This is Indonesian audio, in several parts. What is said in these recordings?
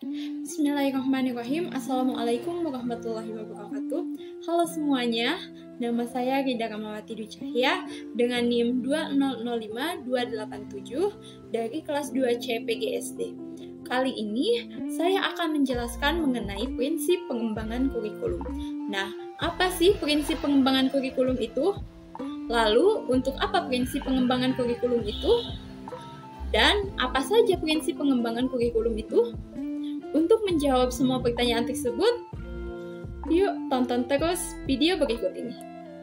Bismillahirrahmanirrahim. Assalamualaikum warahmatullahi wabarakatuh. Halo semuanya, nama saya Rida Ramawati Dwi Cahya dengan NIM 2005287 dari kelas 2C PGSD. Kali ini saya akan menjelaskan mengenai prinsip pengembangan kurikulum. Nah, apa sih prinsip pengembangan kurikulum itu? Lalu, untuk apa prinsip pengembangan kurikulum itu? Dan apa saja prinsip pengembangan kurikulum itu? Untuk menjawab semua pertanyaan tersebut, yuk tonton terus video berikut ini.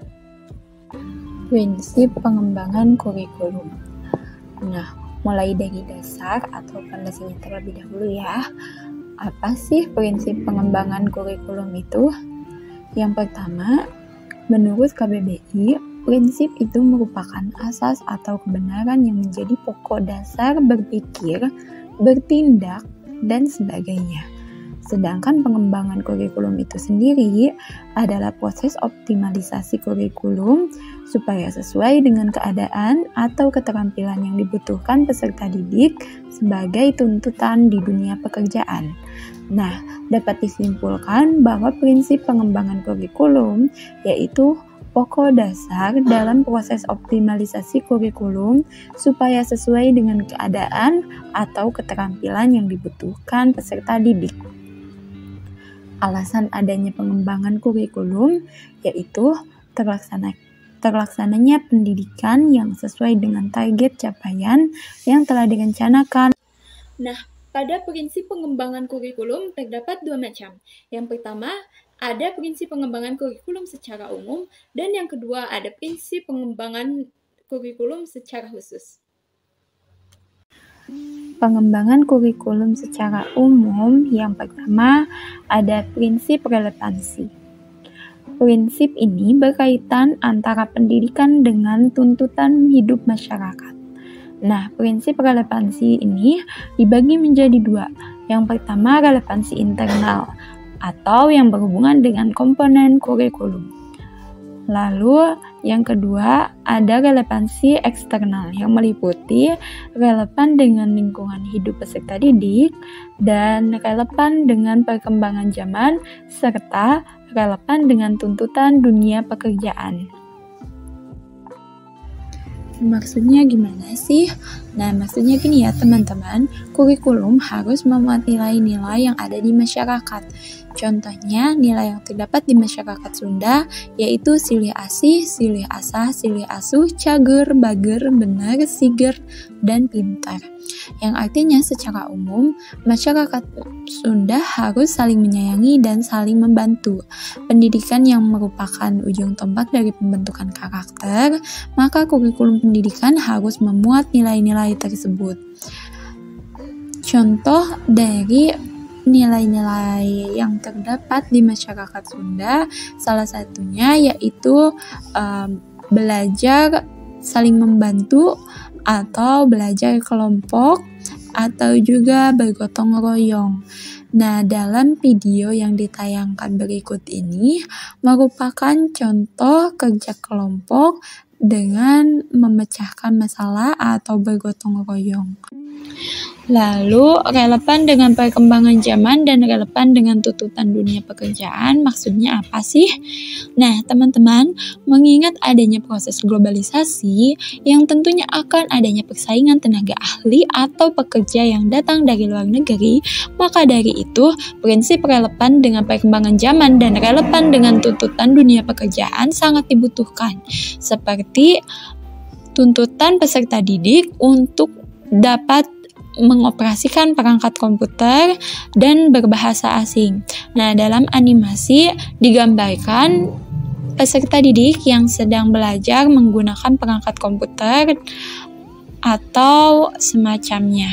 Prinsip pengembangan kurikulum. Nah, mulai dari dasar atau fondasinya terlebih dahulu ya. Apa sih prinsip pengembangan kurikulum itu? Yang pertama, menurut KBBI, prinsip itu merupakan asas atau kebenaran yang menjadi pokok dasar berpikir, bertindak, dan sebagainya. Sedangkan pengembangan kurikulum itu sendiri adalah proses optimalisasi kurikulum supaya sesuai dengan keadaan atau keterampilan yang dibutuhkan peserta didik sebagai tuntutan di dunia pekerjaan. Nah, dapat disimpulkan bahwa prinsip pengembangan kurikulum yaitu pokok dasar dalam proses optimalisasi kurikulum supaya sesuai dengan keadaan atau keterampilan yang dibutuhkan peserta didik. Alasan adanya pengembangan kurikulum yaitu terlaksananya pendidikan yang sesuai dengan target capaian yang telah direncanakan. Nah, pada prinsip pengembangan kurikulum terdapat dua macam. Yang pertama, ada prinsip pengembangan kurikulum secara umum, dan yang kedua ada prinsip pengembangan kurikulum secara khusus. Pengembangan kurikulum secara umum, yang pertama ada prinsip relevansi. Prinsip ini berkaitan antara pendidikan dengan tuntutan hidup masyarakat. Nah, prinsip relevansi ini dibagi menjadi dua. Yang pertama, relevansi internal atau yang berhubungan dengan komponen kurikulum. Lalu, yang kedua, ada relevansi eksternal yang meliputi relevan dengan lingkungan hidup peserta didik dan relevan dengan perkembangan zaman serta relevan dengan tuntutan dunia pekerjaan. Maksudnya gimana sih? Nah, maksudnya gini ya teman-teman, kurikulum harus memuat nilai-nilai yang ada di masyarakat. Contohnya, nilai yang terdapat di masyarakat Sunda yaitu silih asih, silih asah, silih asuh, cager, bager, bener, siger, dan pintar. Yang artinya secara umum, masyarakat Sunda harus saling menyayangi dan saling membantu. Pendidikan yang merupakan ujung tombak dari pembentukan karakter, maka kurikulum pendidikan harus memuat nilai-nilai tersebut. Contoh dari nilai-nilai yang terdapat di masyarakat Sunda, salah satunya yaitu belajar saling membantu atau belajar kelompok atau juga bergotong royong. Nah, dalam video yang ditayangkan berikut ini merupakan contoh kerja kelompok dengan memecahkan masalah atau bergotong royong. Lalu, relevan dengan perkembangan zaman dan relevan dengan tuntutan dunia pekerjaan, maksudnya apa sih? Nah, teman-teman, mengingat adanya proses globalisasi yang tentunya akan adanya persaingan tenaga ahli atau pekerja yang datang dari luar negeri, maka dari itu, prinsip relevan dengan perkembangan zaman dan relevan dengan tuntutan dunia pekerjaan sangat dibutuhkan, seperti tuntutan peserta didik untuk dapat mengoperasikan perangkat komputer dan berbahasa asing. Nah, dalam animasi digambarkan peserta didik yang sedang belajar menggunakan perangkat komputer atau semacamnya.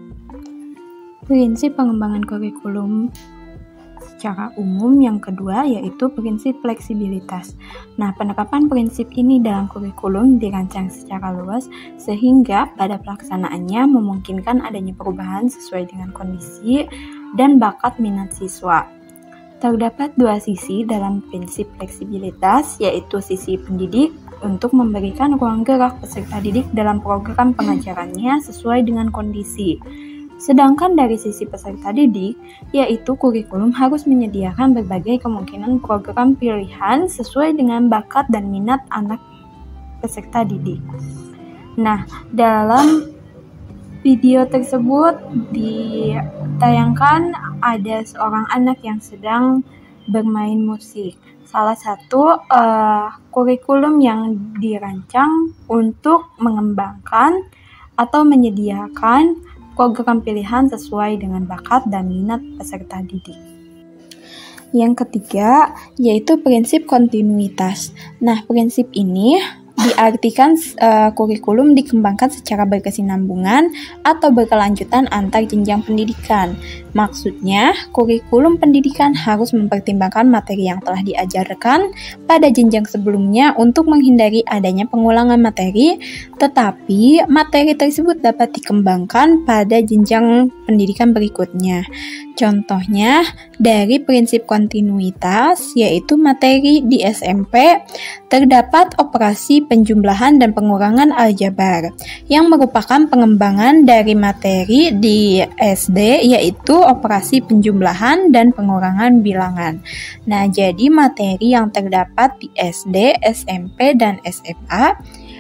Prinsip pengembangan kurikulum secara umum yang kedua yaitu prinsip fleksibilitas. Nah, penerapan prinsip ini dalam kurikulum dirancang secara luas sehingga pada pelaksanaannya memungkinkan adanya perubahan sesuai dengan kondisi dan bakat minat siswa. Terdapat dua sisi dalam prinsip fleksibilitas, yaitu sisi pendidik untuk memberikan ruang gerak peserta didik dalam program pengajarannya sesuai dengan kondisi. Sedangkan dari sisi peserta didik, yaitu kurikulum harus menyediakan berbagai kemungkinan program pilihan sesuai dengan bakat dan minat anak peserta didik. Nah, dalam video tersebut ditayangkan ada seorang anak yang sedang bermain musik. Salah satu kurikulum yang dirancang untuk mengembangkan atau menyediakan program pilihan sesuai dengan bakat dan minat peserta didik. Yang ketiga, yaitu prinsip kontinuitas. Nah, prinsip ini diartikan kurikulum dikembangkan secara berkesinambungan atau berkelanjutan antar jenjang pendidikan. Maksudnya, kurikulum pendidikan harus mempertimbangkan materi yang telah diajarkan pada jenjang sebelumnya untuk menghindari adanya pengulangan materi, tetapi materi tersebut dapat dikembangkan pada jenjang pendidikan berikutnya. Contohnya, dari prinsip kontinuitas, yaitu materi di SMP, terdapat operasi penjumlahan dan pengurangan aljabar, yang merupakan pengembangan dari materi di SD, yaitu operasi penjumlahan dan pengurangan bilangan. Nah, jadi materi yang terdapat di SD, SMP, dan SMA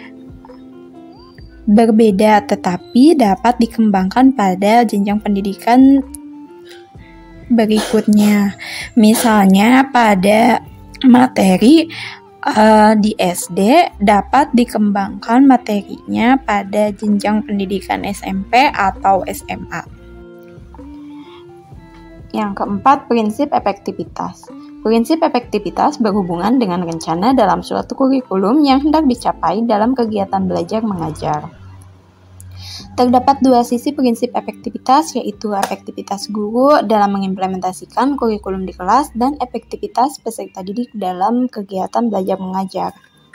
berbeda, tetapi dapat dikembangkan pada jenjang pendidikan berikutnya. Misalnya pada materi di SD dapat dikembangkan materinya pada jenjang pendidikan SMP atau SMA. Yang keempat, prinsip efektivitas. Prinsip efektivitas berhubungan dengan rencana dalam suatu kurikulum yang hendak dicapai dalam kegiatan belajar mengajar. Terdapat dua sisi prinsip efektivitas, yaitu efektivitas guru dalam mengimplementasikan kurikulum di kelas dan efektivitas peserta didik dalam kegiatan belajar mengajar.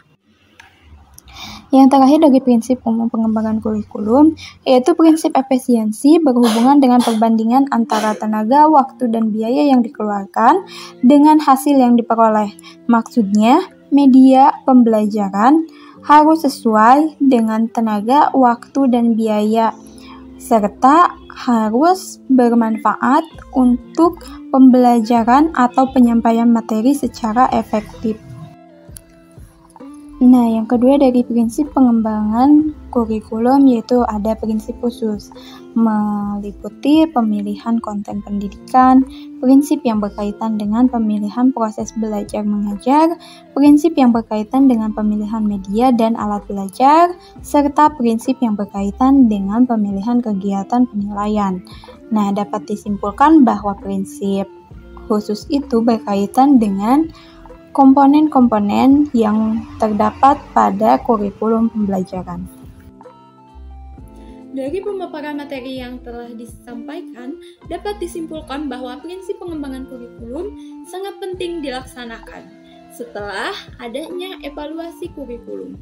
Yang terakhir dari prinsip umum pengembangan kurikulum, yaitu prinsip efisiensi berhubungan dengan perbandingan antara tenaga, waktu, dan biaya yang dikeluarkan dengan hasil yang diperoleh. Maksudnya, media pembelajaran harus sesuai dengan tenaga, waktu, dan biaya, serta harus bermanfaat untuk pembelajaran atau penyampaian materi secara efektif. Nah, yang kedua dari prinsip pengembangan kurikulum yaitu ada prinsip khusus, meliputi pemilihan konten pendidikan, prinsip yang berkaitan dengan pemilihan proses belajar mengajar, prinsip yang berkaitan dengan pemilihan media dan alat belajar, serta prinsip yang berkaitan dengan pemilihan kegiatan penilaian. Nah, dapat disimpulkan bahwa prinsip khusus itu berkaitan dengan komponen-komponen yang terdapat pada kurikulum pembelajaran. Dari pemaparan materi yang telah disampaikan, dapat disimpulkan bahwa prinsip pengembangan kurikulum sangat penting dilaksanakan setelah adanya evaluasi kurikulum.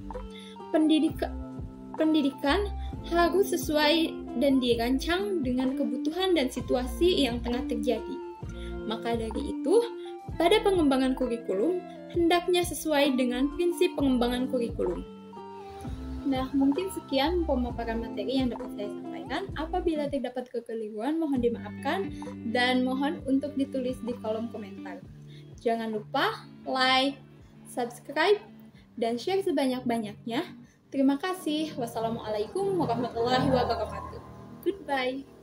Pendidikan harus sesuai dan dirancang dengan kebutuhan dan situasi yang tengah terjadi. Maka dari itu, pada pengembangan kurikulum, hendaknya sesuai dengan prinsip pengembangan kurikulum. Nah, mungkin sekian pemaparan materi yang dapat saya sampaikan. Apabila terdapat kekeliruan, mohon dimaafkan dan mohon untuk ditulis di kolom komentar. Jangan lupa like, subscribe, dan share sebanyak-banyaknya. Terima kasih. Wassalamualaikum warahmatullahi wabarakatuh. Goodbye.